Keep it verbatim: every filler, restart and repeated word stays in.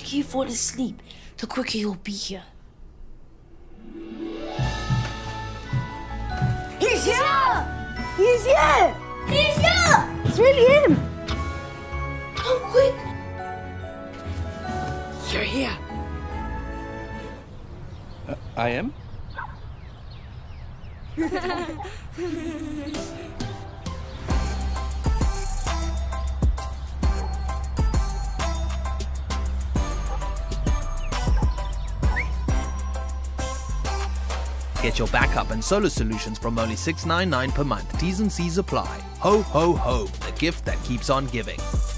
quicker you fall asleep, the quicker you'll be here. He's here! He's here! He's here! It's really him! Come quick! You're here. Uh, I am? Get your backup and solar solutions from only six ninety-nine per month. T's and C's apply. Ho, ho, ho, the gift that keeps on giving.